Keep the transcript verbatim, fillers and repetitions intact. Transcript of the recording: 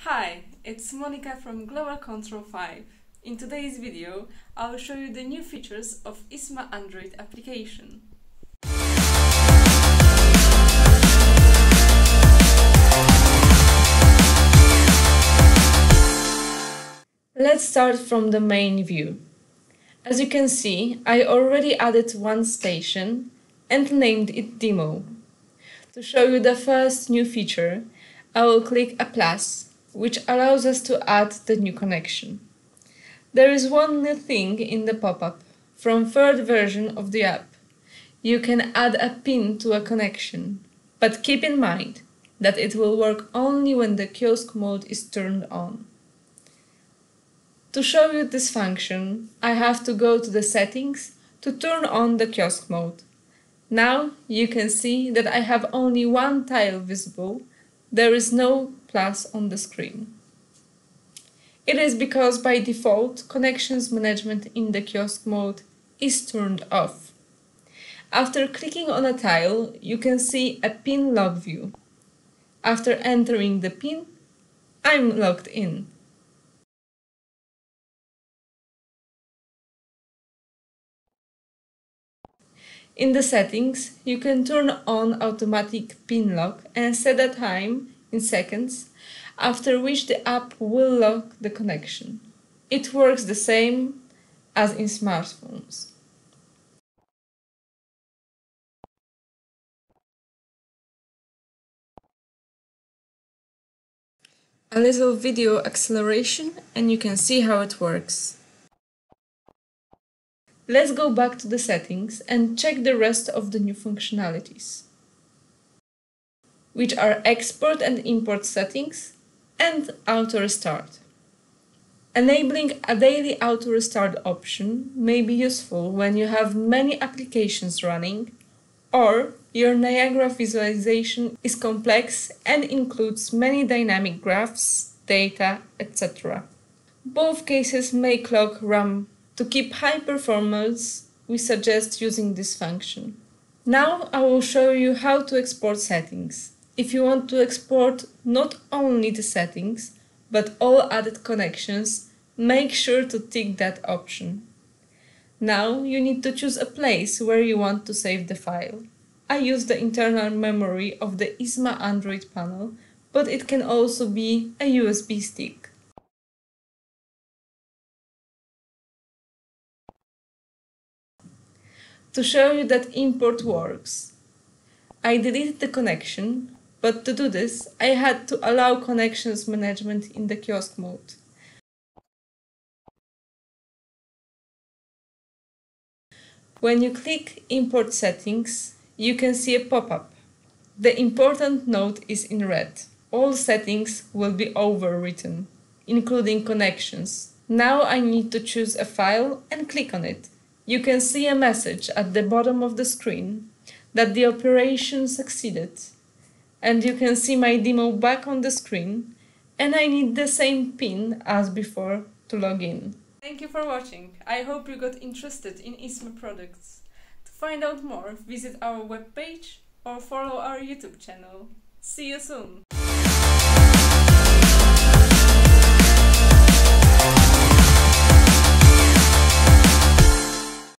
Hi, it's Monica from Global Control five. In today's video, I will show you the new features of iSMA Android application. Let's start from the main view. As you can see, I already added one station and named it Demo. To show you the first new feature, I will click a plus, which allows us to add the new connection. There is one new thing in the pop-up. From third version of the app, you can add a pin to a connection, but keep in mind that it will work only when the kiosk mode is turned on. To show you this function, I have to go to the settings to turn on the kiosk mode. Now you can see that I have only one tile visible. There is no plus on the screen. It is because by default, connections management in the kiosk mode is turned off. After clicking on a tile, you can see a pin log view. After entering the pin, I'm logged in. In the settings, you can turn on automatic pin lock and set a time in seconds, after which the app will lock the connection. It works the same as in smartphones. A little video acceleration and you can see how it works. Let's go back to the settings and check the rest of the new functionalities, which are export and import settings and auto restart. Enabling a daily auto restart option may be useful when you have many applications running or your Niagara visualization is complex and includes many dynamic graphs, data, et cetera. Both cases may clog RAM. To keep high performance, we suggest using this function. Now I will show you how to export settings. If you want to export not only the settings, but all added connections, make sure to tick that option. Now you need to choose a place where you want to save the file. I use the internal memory of the iSMA Android panel, but it can also be a U S B stick. To show you that import works, I deleted the connection, but to do this, I had to allow connections management in the kiosk mode. When you click Import Settings, you can see a pop-up. The important note is in red. All settings will be overwritten, including connections. Now I need to choose a file and click on it. You can see a message at the bottom of the screen that the operation succeeded. And you can see my demo back on the screen, and I need the same PIN as before to log in. Thank you for watching. I hope you got interested in iSMA products. To find out more, visit our webpage or follow our YouTube channel. See you soon!